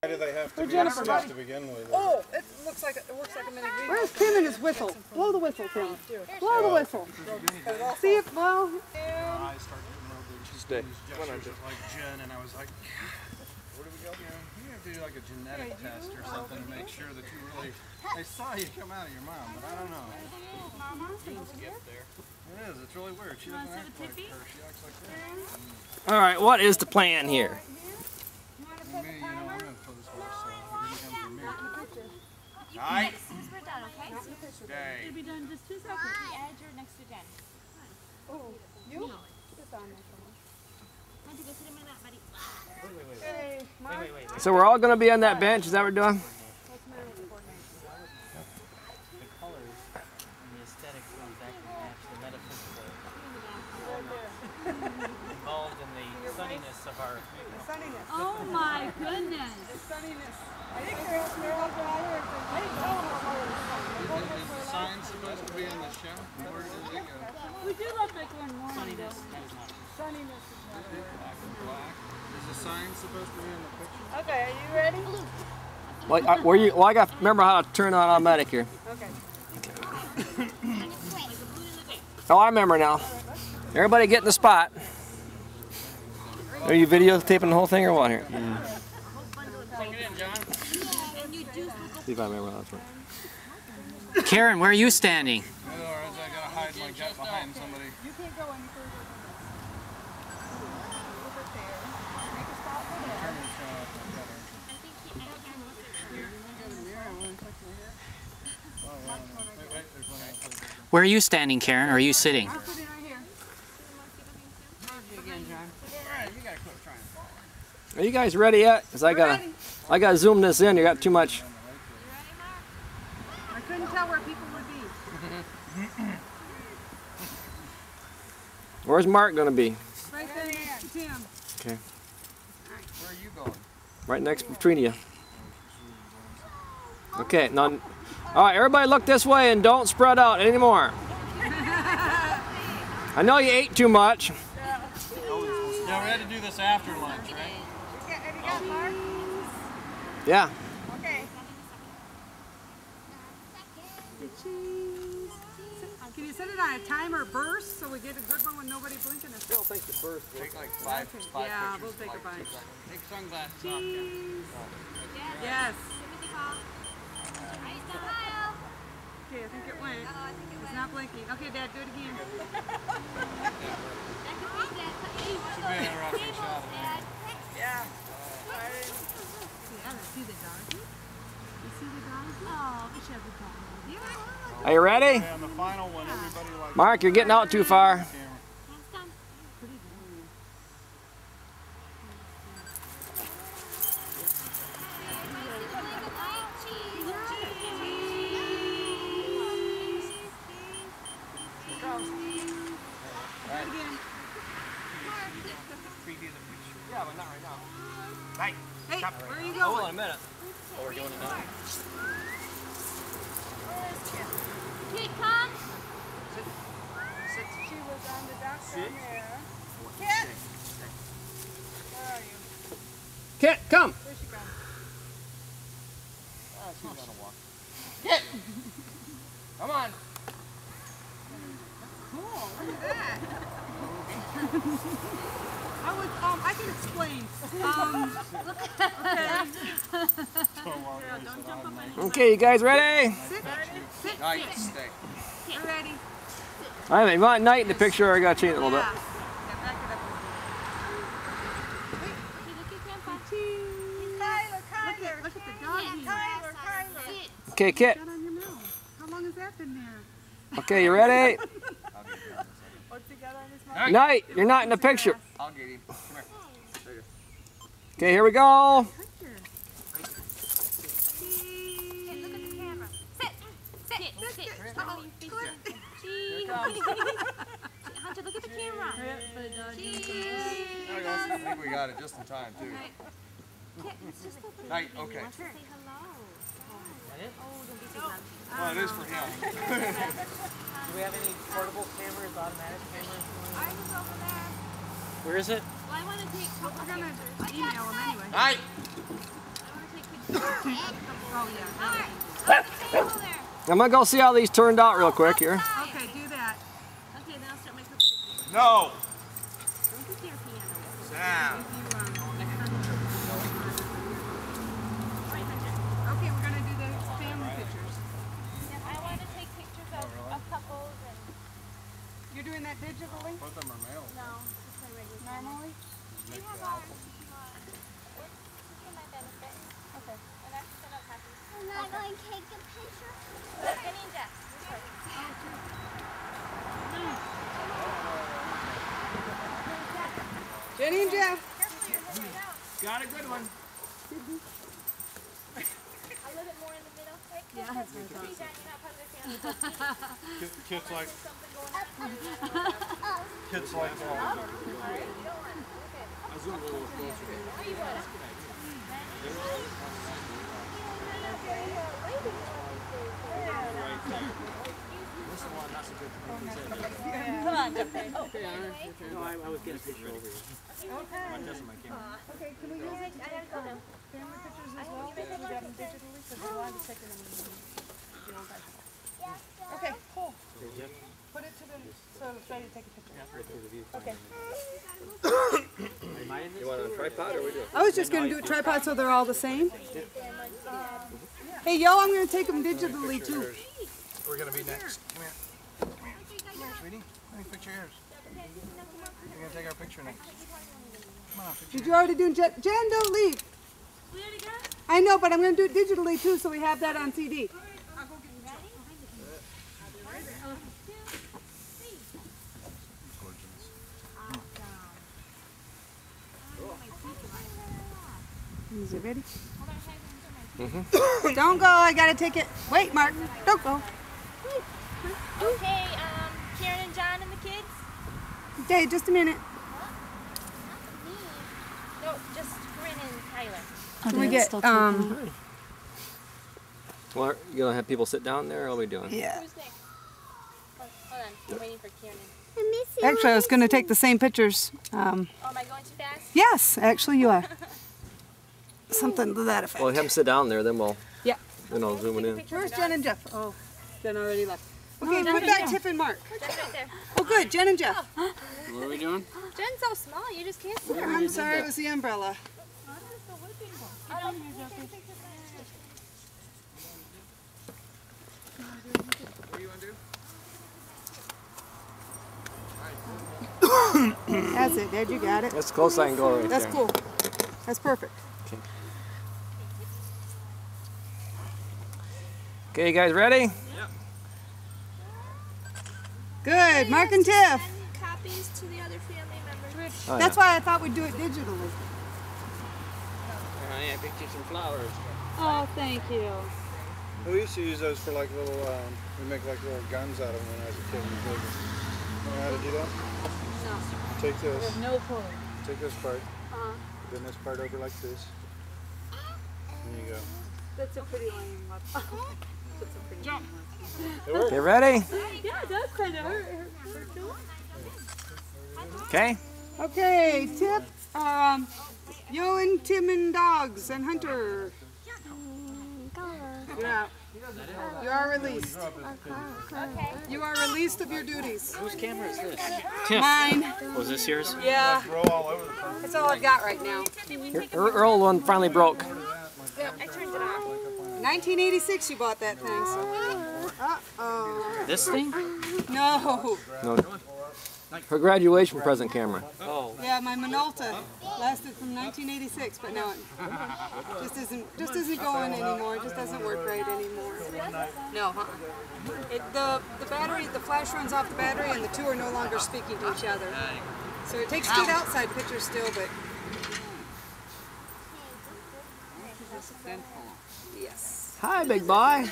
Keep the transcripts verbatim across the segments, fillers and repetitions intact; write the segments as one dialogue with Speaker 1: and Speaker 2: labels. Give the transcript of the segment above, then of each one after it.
Speaker 1: Why do they have to be upstairs to begin with?
Speaker 2: Oh, it looks like it looks like a mini greenhouse.
Speaker 3: Where's Tim and his whistle? Blow the whistle, Tim. Blow the whistle. See if, well...
Speaker 1: I started getting real big.
Speaker 4: Stay.
Speaker 1: Gestures like Jen, and I was like, where do we go? You know, you have to do like a genetic test or something to make sure that you really... I saw you come out of your mom, but I don't know. Genes get there. It is. It's really weird. She doesn't act like her. She acts like that.
Speaker 4: All right, what is the plan here?
Speaker 1: Me, you know, I'm going to throw this horse, so it didn't come from me.
Speaker 5: Right. As soon as we're done, okay?
Speaker 1: Okay.
Speaker 5: It'll be done just two seconds. The edge or next to Jen.
Speaker 3: Oh, you? Sit down there for me.
Speaker 5: Want to go sit him in that, buddy?
Speaker 1: Wait, wait, wait.
Speaker 3: Hey, Mark.
Speaker 1: Wait, wait, wait.
Speaker 4: So we're all going to be on that bench. Is that what we're doing?
Speaker 3: What's the matter with the coordinates?
Speaker 6: The colors and the aesthetics don't exactly match the metaphysical involved in the sunniness of our
Speaker 3: The sunniness.
Speaker 5: Oh my goodness.
Speaker 3: The sunniness. I think they're, they're all dry. I think all of them are
Speaker 1: Is, is the sign supposed to be in the show? Where did it go?
Speaker 5: We do love Bickler and Warren.
Speaker 6: sunniness. That is not.
Speaker 3: sunniness. Is not there.
Speaker 1: Black and black. Is the sign supposed to be in the picture?
Speaker 3: Okay, are you ready?
Speaker 4: Well, I, were you, well, I got to remember how to turn on automatic here.
Speaker 3: Okay.
Speaker 4: Oh, I remember now. Everybody get in the spot. Are you videotaping the whole thing or what here? Yeah.
Speaker 6: Take it in, John.
Speaker 4: See if I remember how that's right.
Speaker 6: Karen, where are you standing?
Speaker 1: Otherwise, I gotta hide my gut behind somebody.
Speaker 3: You can't go any further. Over there. Make a spot for there.
Speaker 6: Where are you standing, Karen? Or are you sitting?
Speaker 3: I'm sitting right here.
Speaker 2: Again, John.
Speaker 1: Alright, you gotta quit trying to fall.
Speaker 4: Are you guys ready yet? Cause I gotta, I gotta zoom this in. You got too much.
Speaker 3: I couldn't tell where people would be.
Speaker 4: Where's Mark gonna be?
Speaker 3: Right there next to Tim.
Speaker 4: Okay.
Speaker 1: Where are you going?
Speaker 4: Right next between you. Okay. Now, all right. Everybody, look this way and don't spread out anymore. I know you ate too much.
Speaker 1: Yeah, we had to do this after lunch, right?
Speaker 3: Have you got Mark?
Speaker 4: Yeah.
Speaker 3: Okay. Can you set it on a timer burst so we get a good one when nobody's blinking? I
Speaker 1: don't think the burst will. Take like five, five
Speaker 3: yeah,
Speaker 1: pictures.
Speaker 3: we'll take
Speaker 1: like
Speaker 3: a bunch.
Speaker 1: Take sunglasses off,
Speaker 3: Cheese.
Speaker 1: yeah.
Speaker 3: Yes.
Speaker 5: Smile.
Speaker 3: Okay, I think it went.
Speaker 5: Oh, I think it
Speaker 3: It's
Speaker 5: went.
Speaker 3: not blinking. Okay, Dad, do it again.
Speaker 5: That could be Dad.
Speaker 1: Should be an interrupting shot of
Speaker 5: Dad.
Speaker 3: Yeah.
Speaker 5: See, I don't see the dog. You see the dog? Oh, we should have the dog. Yeah.
Speaker 4: Are you ready?
Speaker 1: Okay, on the final one, everybody like.
Speaker 4: Mark, you're getting out too far.
Speaker 5: Hands down.
Speaker 4: Yeah, but not right now. Right.
Speaker 3: Hey, where are you
Speaker 4: Hold
Speaker 3: going?
Speaker 4: on a minute. Oh, we're doing it now.
Speaker 5: Kid, come.
Speaker 3: She was on the dock down there. Kit! Where are you?
Speaker 4: Kit, come.
Speaker 3: Where's she gone?
Speaker 1: Oh, she's on a walk.
Speaker 4: Kit. Come on.
Speaker 3: Cool, look at that. I was, um, I can explain. Um, okay.
Speaker 1: Don't
Speaker 3: Don't jump up on
Speaker 4: Okay, you guys ready?
Speaker 3: Sit, sit,
Speaker 1: Night,
Speaker 3: sit.
Speaker 1: stay.
Speaker 3: We're ready.
Speaker 4: All right, you want night in the picture or I gotta change it a little bit?
Speaker 3: Yeah. Yeah, back it up.
Speaker 5: Hey, look at Grandpa.
Speaker 3: Tyler, Tyler. Look at the dog here. Tyler, Tyler.
Speaker 5: Sit.
Speaker 4: Okay, Kit.
Speaker 3: Got on your mouth. How long has that been there?
Speaker 4: Okay, you ready?
Speaker 3: What's he got on his mouth?
Speaker 4: Night, you're not in the picture.
Speaker 1: I'll get him. Come here. There you go.
Speaker 4: Okay, here we go.
Speaker 5: Hey, look at the camera. Sit. Sit. Sit. Sit. Oh, your face. Cheese. Hunter, look at the camera. Cheese.
Speaker 1: There we go. I think we got it just in time, too.
Speaker 5: Kit, it's just open.
Speaker 1: Night, okay.
Speaker 5: He wants to say hello. Oh, don't be so loud.
Speaker 1: Well, it is for him.
Speaker 6: Do we have any portable cameras, automatic cameras?
Speaker 5: Ours is over there.
Speaker 6: Where is it?
Speaker 5: Well, I want to take.
Speaker 3: We're gonna email him anyway.
Speaker 1: Night.
Speaker 5: I want to take
Speaker 4: I'm gonna go see how these turned out real quick here.
Speaker 2: Okay, do that.
Speaker 5: Okay, then I'll start my cooking.
Speaker 1: No.
Speaker 5: Don't get your piano.
Speaker 1: Sam.
Speaker 2: Okay, we're gonna do the family pictures.
Speaker 5: I want to take pictures of, of couples and
Speaker 2: You're doing that digitally?
Speaker 1: Both of them are male.
Speaker 5: no, just my regular.
Speaker 2: Normally?
Speaker 5: We have our. It's for my benefit. Okay. And I can send out copies.
Speaker 7: I'm not going to take a picture.
Speaker 5: Jenny and Jeff.
Speaker 2: Jenny and Jeff.
Speaker 1: Got a good one.
Speaker 5: A little bit more in the middle. Right?
Speaker 2: Yeah, that's
Speaker 5: You're not part of the family.
Speaker 1: Kids like,
Speaker 5: Something going on.
Speaker 1: kids like that.
Speaker 6: No, I, I was getting a picture over here.
Speaker 2: Okay, can we use
Speaker 5: I gotta go now.
Speaker 2: family pictures as well? We got them digitally, because we wanted to take them in the old fashioned. Okay, cool. Put it to the, so it's ready to take a picture.
Speaker 6: Right through the viewfinder.
Speaker 2: Okay.
Speaker 6: Am I in this?
Speaker 4: You want a tripod or we do?
Speaker 2: I was just gonna do a tripod so they're all the same. Hey, yo, I'm gonna take them digitally too.
Speaker 1: We're gonna be next. Come here. Come here. Come here, sweetie. Let me picture yours. We're gonna take our picture next. Come on, picture.
Speaker 2: Did you already do Jen? Jen, don't leave.
Speaker 5: We already got it?
Speaker 2: I know, but I'm gonna do it digitally too, so we have that on C D. Is it ready? Mm-hmm. Don't go, I gotta take it. Wait, Mark, don't go.
Speaker 5: Okay, um, Karen and John and the kids?
Speaker 2: Okay, just a minute.
Speaker 5: No, just Corinne and Tyler.
Speaker 2: Can we get, um,
Speaker 4: Well, you gonna have people sit down there, or what are we doing?
Speaker 2: yeah.
Speaker 5: Who's next? Oh, hold on, I'm waiting for Karen.
Speaker 2: Actually, I was gonna take the same pictures. Um,
Speaker 5: Oh, am I going too fast?
Speaker 2: yes, actually you are. Something to that effect.
Speaker 4: Well, have them sit down there, then we'll,
Speaker 2: Yeah.
Speaker 4: then I'll zoom it in.
Speaker 2: Where's Jen and Jeff? Oh, Jen already left. Okay, put back Tiff and Mark.
Speaker 5: That's right there.
Speaker 2: Oh, good, Jen and Jeff.
Speaker 6: What are we doing?
Speaker 5: Jen's so small, you just can't see her.
Speaker 2: I'm sorry, it was the umbrella.
Speaker 5: I don't
Speaker 1: What do you want to do?
Speaker 2: That's it, Dad, you got it.
Speaker 4: That's close I can go right
Speaker 2: That's
Speaker 4: there.
Speaker 2: cool. That's perfect.
Speaker 4: Okay, you guys ready?
Speaker 2: Good, Mark and Tiff.
Speaker 5: send copies to the other family members.
Speaker 4: Oh,
Speaker 2: That's
Speaker 4: yeah.
Speaker 2: why I thought we'd do it digitally.
Speaker 6: I picked you some flowers.
Speaker 2: Oh, thank you.
Speaker 1: We used to use those for like little, um, we make like little guns out of them when I was a kid. and we built them. You know how to do that?
Speaker 2: No.
Speaker 1: Take this,
Speaker 2: No clue.
Speaker 1: take this part,
Speaker 2: Uh-huh.
Speaker 1: bend this part over like this. There you go.
Speaker 2: That's a pretty lame one. That's a pretty lame one.
Speaker 1: It worked.
Speaker 4: Okay, ready?
Speaker 2: Yeah, it does kind of hurt.
Speaker 4: Okay.
Speaker 2: Okay, Tip, um, Yo and Tim and Dogs and Hunter. Yeah. You are released.
Speaker 5: Okay.
Speaker 2: You are released of your duties.
Speaker 6: Whose camera is this?
Speaker 2: Mine.
Speaker 6: Was this yours?
Speaker 2: Yeah,
Speaker 1: Throw all over the place.
Speaker 2: that's all I've got right now.
Speaker 4: Ear- Earl one finally broke.
Speaker 5: I turned it off.
Speaker 2: nineteen eighty-six you bought that thing, so. Uh-oh.
Speaker 6: This thing?
Speaker 2: No.
Speaker 4: No. Her graduation present camera.
Speaker 6: Oh.
Speaker 2: Yeah, my Minolta lasted from nineteen eighty-six, but now it just isn't just isn't going anymore. It just doesn't work right anymore. No, uh-uh. It, the the battery, the flash runs off the battery, and the two are no longer speaking to each other. So it takes good outside pictures still, but yes.
Speaker 4: Hi, big boy.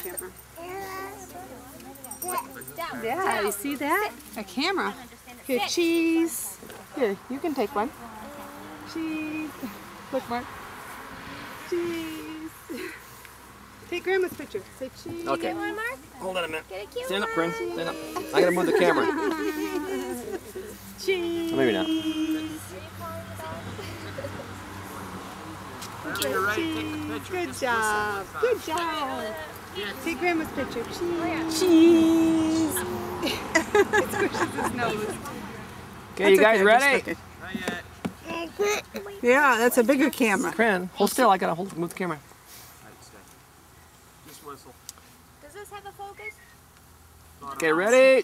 Speaker 2: Yeah, you see that? A camera. Here, cheese. Here, you can take one. Cheese. Look, Mark. Cheese. Take Grandma's picture. Say cheese.
Speaker 4: Okay.
Speaker 5: One, Mark?
Speaker 4: Hold on a minute.
Speaker 5: Get a cute
Speaker 4: Stand up,
Speaker 5: one.
Speaker 4: Corinne. Stand up. I gotta move the camera.
Speaker 2: Cheese.
Speaker 4: Or maybe not.
Speaker 6: You're right. Take the picture.
Speaker 2: Good
Speaker 6: Just
Speaker 2: job. Good job. Take Grandma's picture. Cheese. Cheese. Squishes his nose.
Speaker 4: Okay, you guys
Speaker 2: okay,
Speaker 4: ready?
Speaker 1: Not yet.
Speaker 2: Yeah, that's a bigger camera.
Speaker 4: Corinne, hold still. I gotta hold move the camera.
Speaker 1: Just whistle.
Speaker 5: Does this have a focus?
Speaker 4: Okay, ready?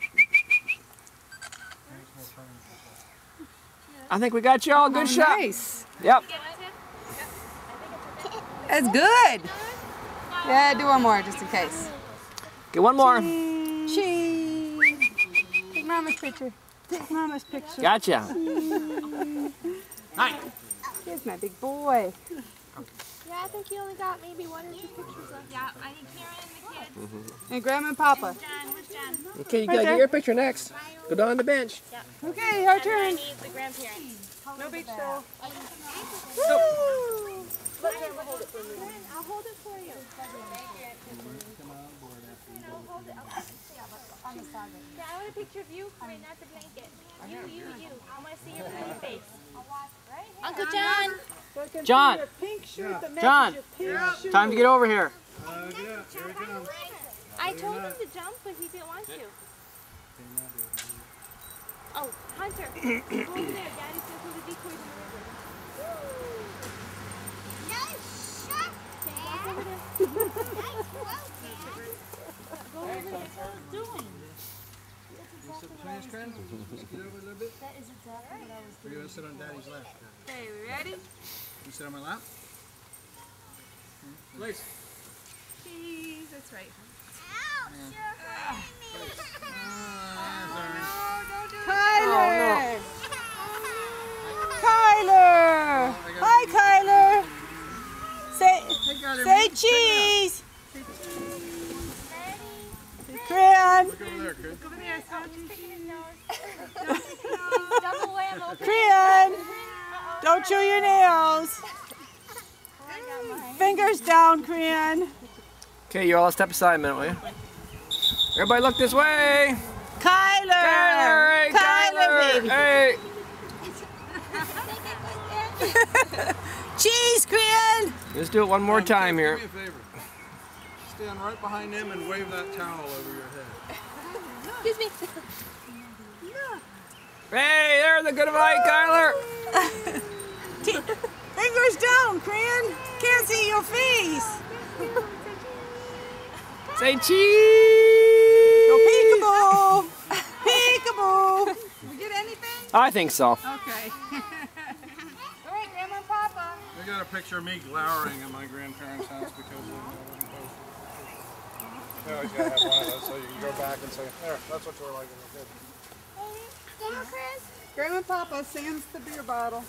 Speaker 4: I think we got you all. Good
Speaker 2: Oh,
Speaker 4: shot.
Speaker 2: nice.
Speaker 4: Yep.
Speaker 2: That's good. Yeah, do one more just in case.
Speaker 4: Okay, one more.
Speaker 2: Cheese. Take Mama's picture. Take Mama's picture.
Speaker 4: Gotcha.
Speaker 1: Nice.
Speaker 2: Here's my big boy.
Speaker 5: Yeah, I think you only got maybe one or two pictures left. Yeah, I need Karen and the kids.
Speaker 2: And Grandma and Papa.
Speaker 5: John, where's John?
Speaker 4: Okay, you gotta get your picture next. Go down the bench.
Speaker 2: Okay, our
Speaker 5: And then I
Speaker 2: turn.
Speaker 5: need the grandparents.
Speaker 2: No beach ball.
Speaker 5: Woo! Look, Grandma, hold it for me. I'll hold it for you. Yeah, I want a picture of you, right, not the blanket. You, you, you. I want to see your pretty face. Uncle John.
Speaker 4: John.
Speaker 2: Pink shirt that
Speaker 4: John. Time to get over here.
Speaker 1: Uh, yeah, here it comes.
Speaker 5: I told him to jump, but he didn't want to. Oh, Hunter. Go over there. Daddy's going to put the decoys in the river.
Speaker 7: Nice shot,
Speaker 5: Walk over there.
Speaker 7: Nice throw,
Speaker 5: Go over there. That's what I'm doing.
Speaker 1: You sit between us, Corinne? Just get over a little bit.
Speaker 5: That is exactly what I was
Speaker 1: We're going to sit on Daddy's lap.
Speaker 2: Okay, we ready?
Speaker 1: You sit on my lap? Please.
Speaker 2: Cheese, that's right.
Speaker 7: Ouch, you're hurting me.
Speaker 2: Kyler! Kyler! Hi, Kyler! Say, say cheese! Crayon!
Speaker 1: Look over there, Corinne.
Speaker 5: Double wham, okay?
Speaker 2: Crayon! Don't chew your nails! Fingers down, Crayon!
Speaker 4: Okay, you all step aside a minute, will you? Everybody look this way.
Speaker 2: Kyler!
Speaker 4: Kyler, hey,
Speaker 2: Kyler, baby!
Speaker 4: Hey.
Speaker 2: Cheese, Crayon!
Speaker 4: Let's do it one more time here.
Speaker 1: Do me a favor. Stand right behind him and wave that towel over your head.
Speaker 5: Excuse me.
Speaker 4: Hey, there's a good night, Kyler.
Speaker 2: Fingers down, Crayon! Can't see your face!
Speaker 4: Say cheese.
Speaker 2: Go peekaboo! Peekaboo! Did we get anything?
Speaker 4: I think so.
Speaker 2: Okay. All right, Grandma and Papa.
Speaker 1: They got a picture of me glowering at my grandparents' house because they wasn't posted. You always gotta have one of those so you can go back and say, there, that's what you were like as a kid.
Speaker 5: Come on, Chris.
Speaker 2: Grandma and Papa sands the beer bottle.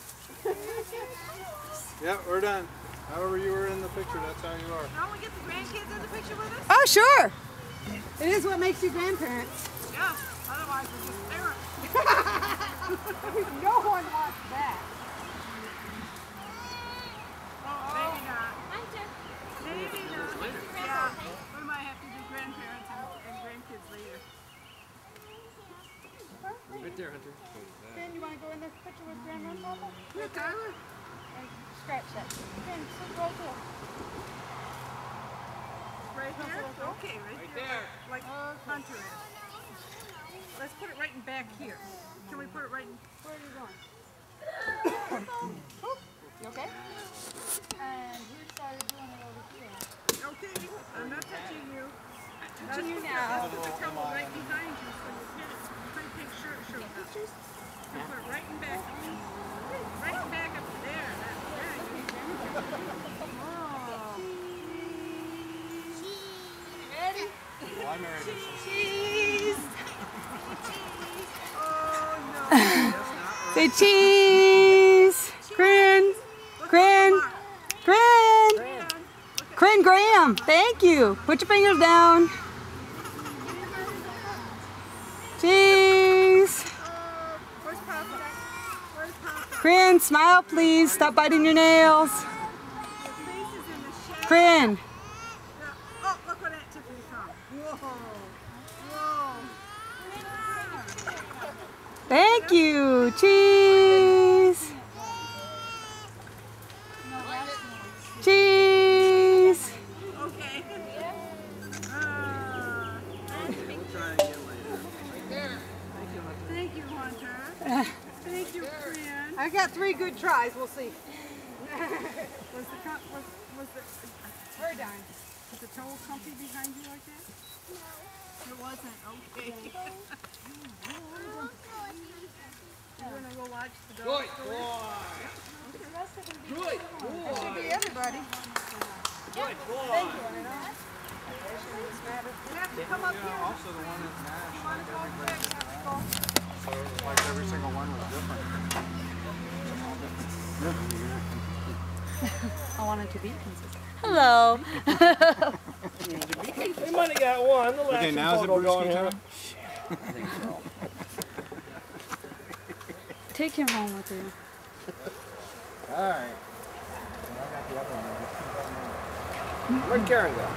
Speaker 1: Yep, we're done. However you were in the picture, that's how you are.
Speaker 3: Don't we get the grandkids in the picture with us?
Speaker 2: Oh, sure! It is what makes you grandparents.
Speaker 3: Yeah. Otherwise, we're just parents.
Speaker 2: No one wants that.
Speaker 3: Maybe not.
Speaker 5: Hunter.
Speaker 3: Maybe not. Yeah. We might have to do grandparents and, and grandkids later.
Speaker 4: Right there, Hunter.
Speaker 2: Ben, you want to go in this picture with Grandma and Papa?
Speaker 3: Yeah, Tyler.
Speaker 2: And scratch that. Ben, sit right there.
Speaker 3: Right here? Okay, right, there. Like Hunter is. Let's put it right in back here. Can we put it right in?
Speaker 2: Where are you going? You okay? And you started doing it over here.
Speaker 3: Okay, I'm not touching you.
Speaker 2: Touching you now.
Speaker 3: Put the towel right behind you so your pants, pretty pink shirt shows up. You put it right in back. Right in back up there. That, there you go.
Speaker 2: Ready?
Speaker 1: Well, I married her.
Speaker 2: Cheese!
Speaker 3: Oh, no.
Speaker 2: Say cheese! Crin! Crin! Crin! Crin Graham! Thank you! Put your fingers down. Cheese!
Speaker 3: Where's Papa? Where's Papa?
Speaker 2: Crin, smile please. Stop biting your nails.
Speaker 3: His face is in the shadow.
Speaker 2: Crin!
Speaker 3: Oh, look what that Tiffany come. Whoa. Whoa.
Speaker 2: Thank you! Cheese! Cheese!
Speaker 3: Hunter. Thank you, friend.
Speaker 2: I got three good tries. We'll see.
Speaker 3: Was the com- was was the
Speaker 2: Very darn.
Speaker 3: was the towel comfy behind you like that? No. It wasn't. Okay. You're gonna go watch the dog
Speaker 4: Good
Speaker 3: story?
Speaker 4: boy. Good
Speaker 2: That should
Speaker 4: boy.
Speaker 2: be everybody.
Speaker 4: Good boy.
Speaker 2: Thank you, I know.
Speaker 3: You have to come up here.
Speaker 1: Also the one at Nash,
Speaker 3: You wanna go quick? Have to go.
Speaker 1: so it was like every single one was different.
Speaker 5: I wanted to be consistent. Hello.
Speaker 4: We might have got one. The last
Speaker 1: Okay, now is it
Speaker 4: photo
Speaker 1: Brewski
Speaker 4: going
Speaker 1: time?
Speaker 4: here.
Speaker 5: Take him home with you.
Speaker 1: Alright.
Speaker 4: Where'd Karen go?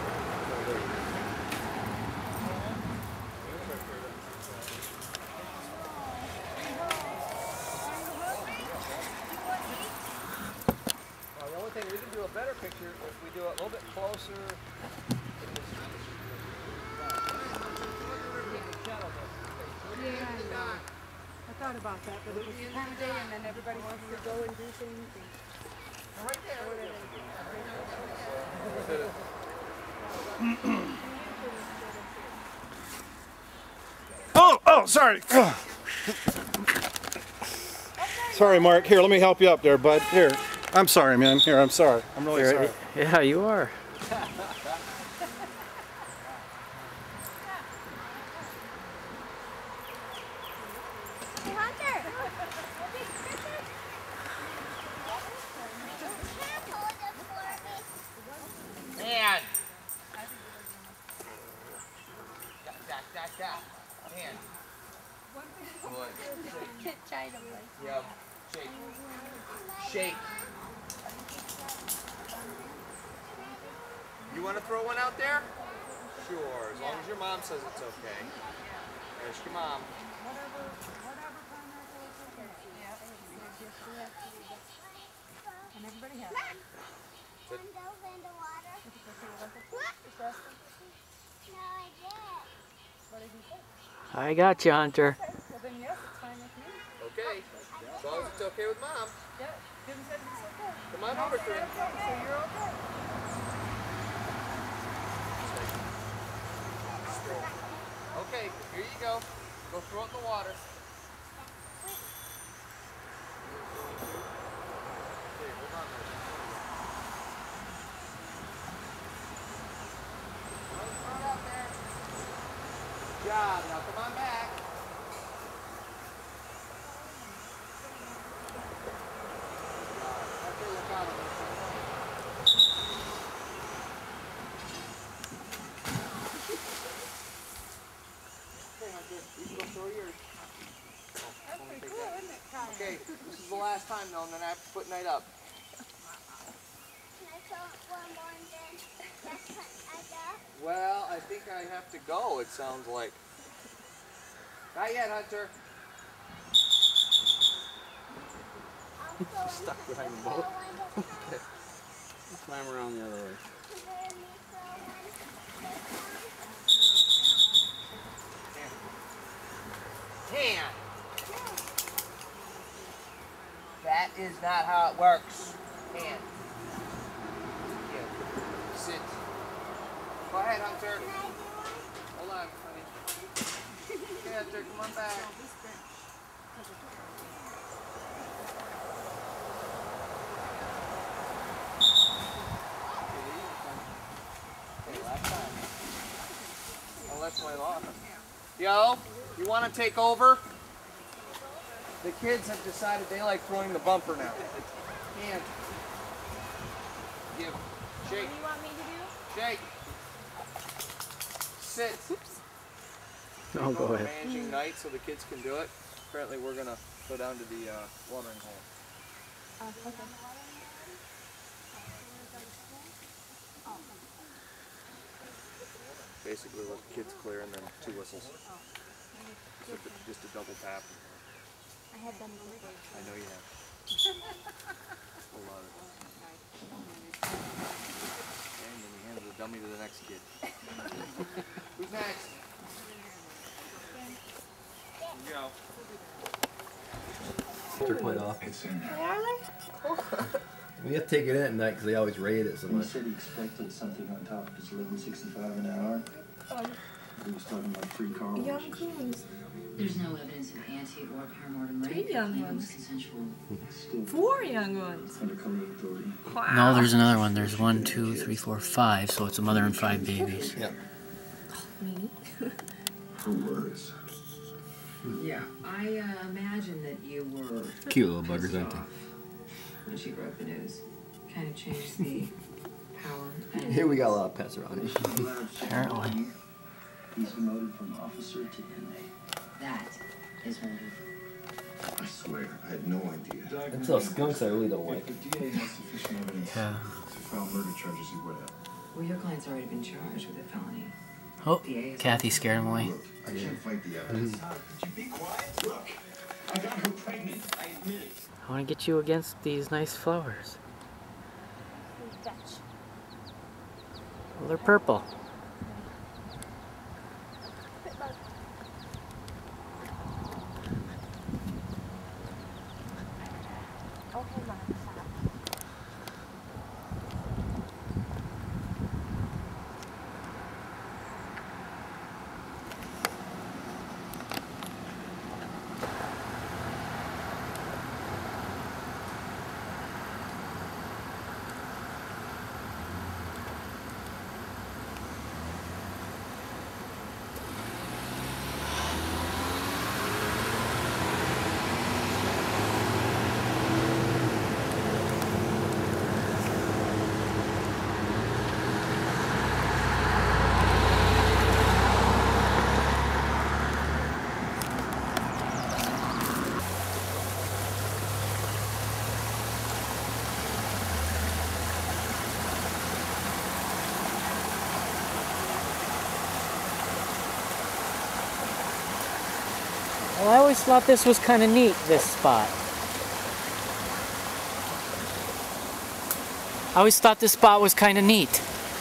Speaker 4: Well, the only thing, we can do a better picture if we do it a little bit closer.
Speaker 2: Yeah, I know. I thought about that, but it was the time of day and then everybody wants to go and do things. And
Speaker 1: Oh, oh, sorry. Sorry, Mark. Here, let me help you up there, bud. Here. I'm sorry, man. Here, I'm sorry. I'm really sorry.
Speaker 4: Yeah, you are.
Speaker 7: Hey, Hunter. Big picture. Can you hold it for me?
Speaker 4: Man. Jack, Jack, Jack, Jack. Man. Good.
Speaker 5: China.
Speaker 4: Yep. Shake. Shake. You want to throw one out there? Sure, as long as your mom says it's okay. There's your mom.
Speaker 2: and everybody has
Speaker 7: Mom, want to dove in the water? What? No, I did.
Speaker 6: I got you, Hunter.
Speaker 2: Well, then yes, it's fine with me.
Speaker 4: Okay. As long as it's okay with mom.
Speaker 2: Yeah, Jim said it's okay.
Speaker 4: Come on over to him.
Speaker 2: So you're okay.
Speaker 4: Okay, here you go. Go throw it in the water. Okay, hold on there. Throw it out there. Good job. Now come on back. Okay, look out. Okay, Hunter, you can go throw yours.
Speaker 2: That's pretty cool, isn't it, Kyle?
Speaker 4: Okay, this is the last time though, and then I have to put night up.
Speaker 7: Can I throw one more and then that's what I got?
Speaker 4: Well, I think I have to go, it sounds like. Not yet, Hunter.
Speaker 7: I'll throw in
Speaker 1: Stuck
Speaker 7: the
Speaker 1: behind the
Speaker 7: throw
Speaker 1: boat.
Speaker 7: in the
Speaker 1: Climb around the other way.
Speaker 7: Let me throw in.
Speaker 4: Hand. That is not how it works. Hand. Yeah. Sit. Go ahead, Hunter.
Speaker 7: Can I do one?
Speaker 4: Hold on, honey. Okay, Hunter, come on back. Okay, last time. Oh, that's my law. Yo, you want to take over? The kids have decided they like throwing the bumper now. Hand. Give. Shake.
Speaker 5: What do you want me to do?
Speaker 4: Shake. Sit.
Speaker 6: Oh, go ahead.
Speaker 4: Managing night so the kids can do it. Apparently we're going to go down to the uh, watering hole.
Speaker 5: Oh, okay.
Speaker 4: Basically let the kids clear and then two whistles. Just a, just a double tap.
Speaker 5: I had them before.
Speaker 4: I know you have. A lot of it. And then you hand the dummy to the next kid. Who's next?
Speaker 1: Go.
Speaker 8: They're quite off.
Speaker 3: They are they?
Speaker 8: We have to take it in at night because they always raid it so
Speaker 9: He
Speaker 8: much.
Speaker 9: said he expected something on top of his eleven sixty-five an hour. He was talking about three car washes.
Speaker 10: Young coons.
Speaker 11: There's no evidence of anti or paramortem rape.
Speaker 10: Three young
Speaker 11: The claim
Speaker 10: ones.
Speaker 11: was consensual.
Speaker 9: Still
Speaker 10: Four young ones.
Speaker 9: undercover authority.
Speaker 10: Wow.
Speaker 6: No, there's another one. There's one, two, three, four, five. So it's a mother and five babies.
Speaker 8: Yeah.
Speaker 10: Meanie.
Speaker 9: Her words.
Speaker 11: Yeah, I uh, imagine that you were
Speaker 8: Cute little buggers,
Speaker 11: pissed
Speaker 8: aren't they?
Speaker 11: off when she broke the news. Kind of changed the power. And
Speaker 8: Here we got a lot of pets around here.
Speaker 6: Apparently.
Speaker 9: He's demoted from officer to inmate.
Speaker 11: That is motive.
Speaker 9: I swear, I had no idea.
Speaker 8: It's those skunks I really don't like.
Speaker 9: If the D A has sufficient evidence
Speaker 6: Yeah.
Speaker 9: to file murder charges, he would have.
Speaker 11: Well, your client's already been charged with a felony.
Speaker 6: Oh,
Speaker 11: The A is
Speaker 6: Kathy scared him away.
Speaker 9: Look, I can't fight the evidence. Could you be quiet? Look, I got her pregnant. I admit it.
Speaker 6: I want to get you against these nice flowers. Well, they're purple. Well, I always thought this was kind of neat, this spot. I always thought this spot was kind of neat.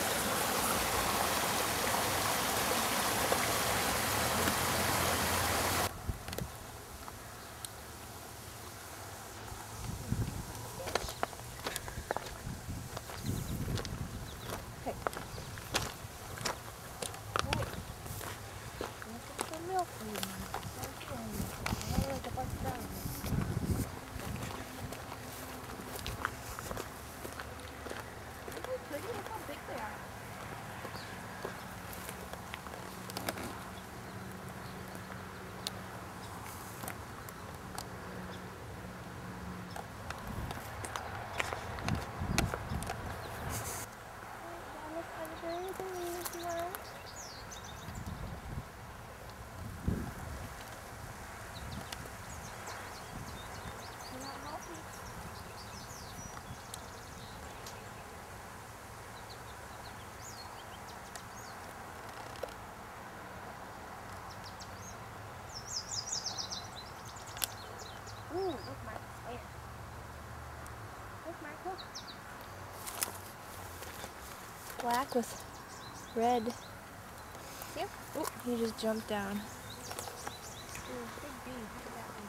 Speaker 7: Ooh, look, Marcus, there. Look, Marcus. Black with red. Yep. Ooh, he just jumped down. Ooh, big bee. Look at that one.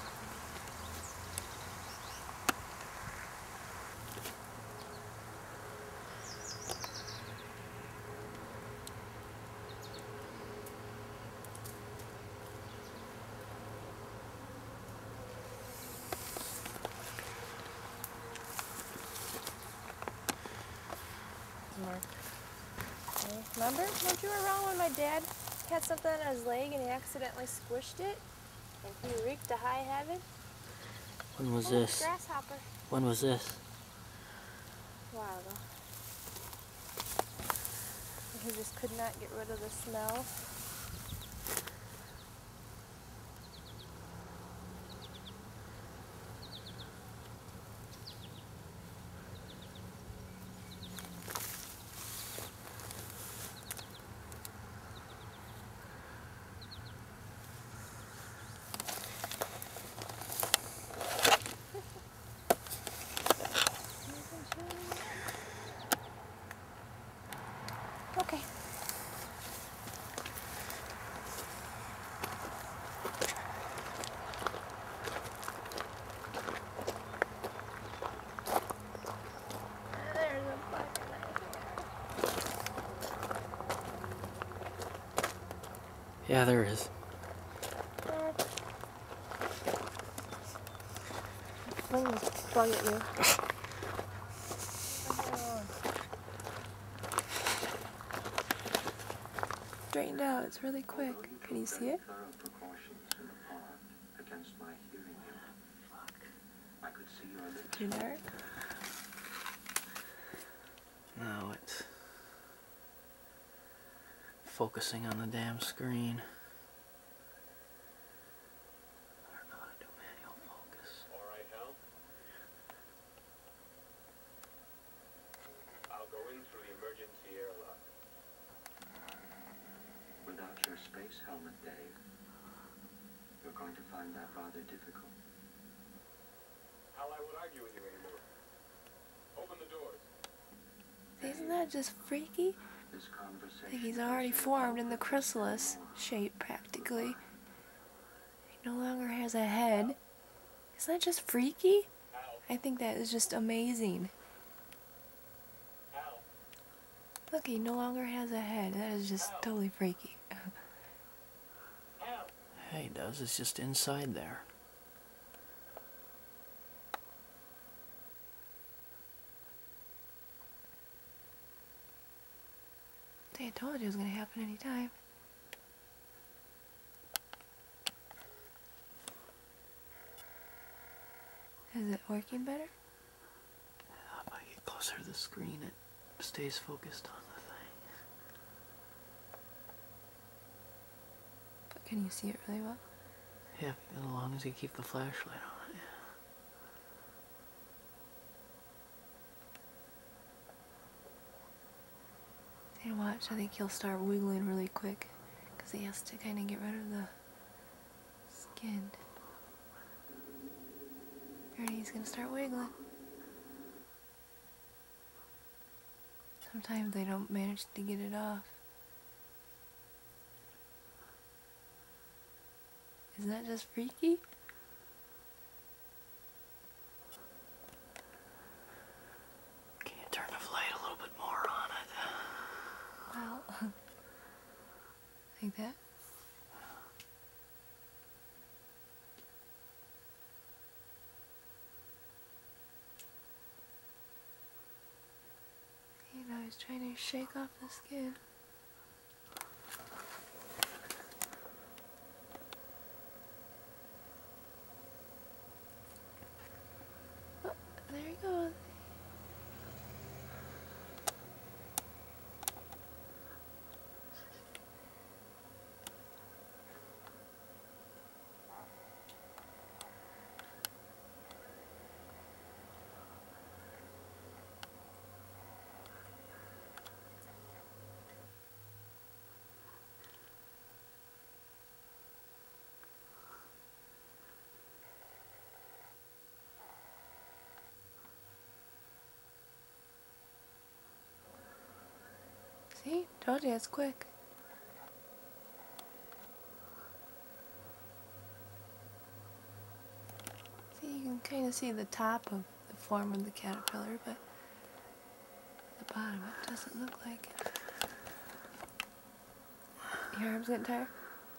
Speaker 7: Mark. Okay. Remember? Weren't you around when my dad had something on his leg and he accidentally squished it? And he wreaked a high heaven?
Speaker 6: When was
Speaker 7: Oh,
Speaker 6: this?
Speaker 7: grasshopper.
Speaker 6: When was this?
Speaker 7: A while ago. And he just could not get rid of the smell. Okay.
Speaker 6: Yeah, there is.
Speaker 7: Fling this bug at you. Straightened out. It's really quick. Can you see it? Too dark?
Speaker 6: No, it's focusing on the damn screen. I don't know how to do manual focus.
Speaker 12: Alright, Hal. I'll go in through the emergency airlock.
Speaker 9: Without your space helmet, Dave, you're going to find that rather difficult.
Speaker 12: Hal, I would argue with you anymore. Open the doors.
Speaker 7: Isn't that just freaky? Like he's already formed in the chrysalis shape, practically. He no longer has a head. Isn't that just freaky? I think that is just amazing. Look, he no longer has a head. That is just totally freaky.
Speaker 6: Yeah, he does. It's just inside there.
Speaker 7: I told you it was going to happen anytime. Is it working better?
Speaker 6: Yeah, if I get closer to the screen, it stays focused on the thing.
Speaker 7: But can you see it really well?
Speaker 6: Yeah, as long as you keep the flashlight on it, yeah.
Speaker 7: And watch, I think he'll start wiggling really quick because he has to kind of get rid of the skin. Ready? He's gonna start wiggling. Sometimes they don't manage to get it off. Isn't that just freaky?
Speaker 6: Can you turn the light a little bit more on it?
Speaker 7: Well, like that. You know, he's trying to shake off the skin. Oh, there he goes. See? Told you it's quick. See, you can kind of see the top of the form of the caterpillar, but the bottom it doesn't look like it. Your arm's getting tired?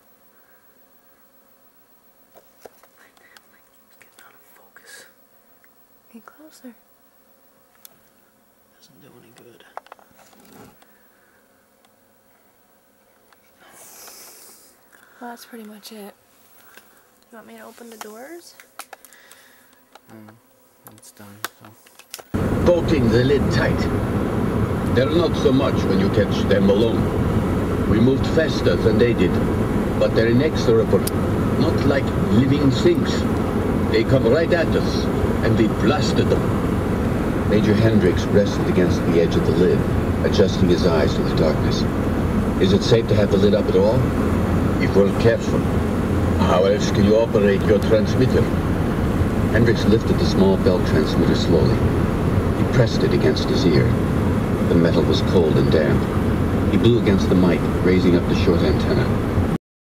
Speaker 6: It's getting out of focus.
Speaker 7: Get closer.
Speaker 6: Doesn't do any good.
Speaker 7: Well, that's pretty much it. You want me to open the doors?
Speaker 6: Um, it's done, so.
Speaker 13: Bolting the lid tight. They're not so much when you catch them alone. We moved faster than they did, but they're inexorable, not like living things. They come right at us, and we blasted them. Major Hendricks rested against the edge of the lid, adjusting his eyes to the darkness. Is it safe to have the lid up at all? If we're careful. How else can you operate your transmitter? Hendricks lifted the small bell transmitter slowly. He pressed it against his ear. The metal was cold and damp. He blew against the mic, raising up the short antenna.